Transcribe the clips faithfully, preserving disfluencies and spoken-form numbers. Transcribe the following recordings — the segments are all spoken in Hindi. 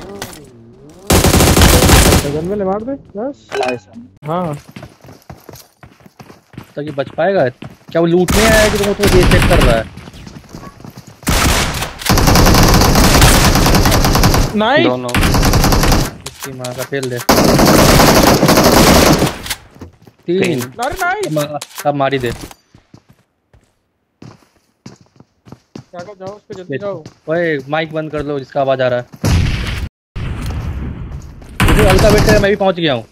गन में ले मार दे बस। हाँ तो ये बच पाएगा क्या? वो लूटने आया है कि तुम तो ये चेक कर रहा है? नाइस दोनों इसकी माँ का फेल दे। तीन। अरे नाइस। अब मारी दे। जाओ जाओ उस पे जल्दी जाओ। ओए माइक बंद कर लो जिसका आवाज आ रहा है। मुझे हल्का वेट कर, मैं भी पहुंच गया हूँ।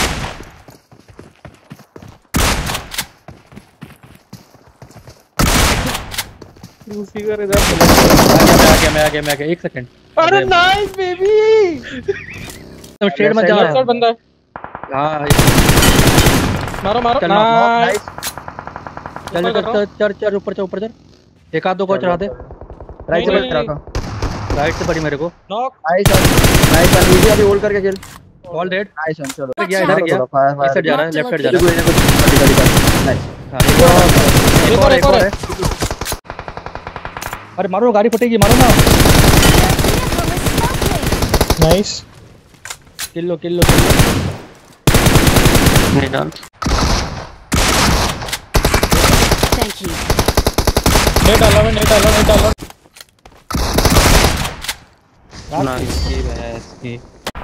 उसी का इधर आ गया मैं आ गया मैं आ गया एक सेकंड। अरे नाइस बेबी। तुम स्ट्रेट मत जा। साइड बंदा है। हां मारो मारो चल नाइस। चल चल चल चल ऊपर चल ऊपर चल। एक आध दो को चढ़ा दे। राइट से चढ़ा था। राइट से पड़ी मेरे को। नॉक। नाइस नाइस इजी अभी होल्ड करके खेल। All dead. नाइस चलो गया इधर गया। इस साइड जा रहा है लेफ्ट साइड जा रहा है। नाइस हां एक और एक और है। अरे मारो गाड़ी फटेगी मारो ना। नाइस किल लो किल लो किल लो। नहीं डाल। Thank you. नेट डाला मैं नेट डाला नेट डाला। नाइस की भैंस की।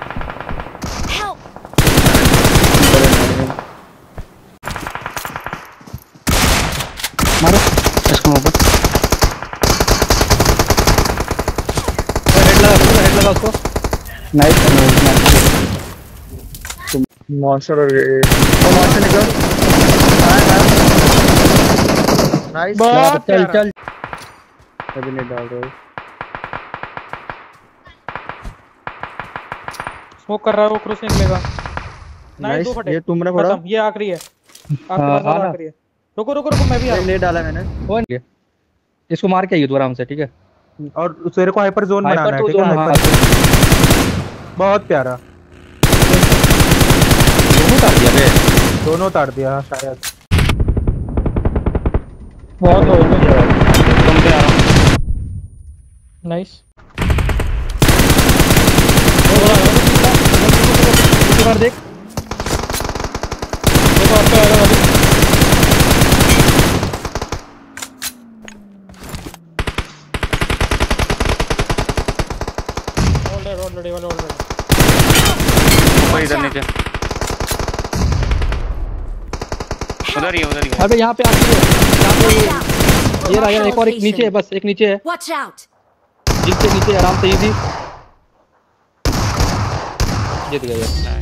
मारो इसको ऊपर। हेड लगा हेड लगा उसको। नाइस तुम मॉन्स्टर और ये मॉन्स्टर निकल। नाइस चल चल अभी नहीं डाल रहा हूँ। स्मोक कर रहा है वो क्रॉस निकलेगा। नाइस दो फटे। ये तुमने फोड़ा। ये आखिरी है आखिरी है। रुको रुको रुको मैं भी आ रहा हूं। नहीं डाला मैंने। कौन गया? इसको मार के आइए तू आराम से ठीक है। और तेरे को हाइपर जोन बनाना है ठीक है। हाँ, बहुत प्यारा। दोनों उतार दिया बे। दोनों उतार दिया शायद। बहुत हो गया। तुम पे आ रहा हूं। नाइस। एक बार देख। देखो आप पे आ रहा है। ऑलरेडी वाला ऑलरेडी ऊपर इधर नीचे उधर ही उधर ही। अबे यहाँ पे आती है यहाँ पे। ये रहा यार एक और एक नीचे है बस एक नीचे है। Watch out. जिसके नीचे आराम से इजी जीत गया यार।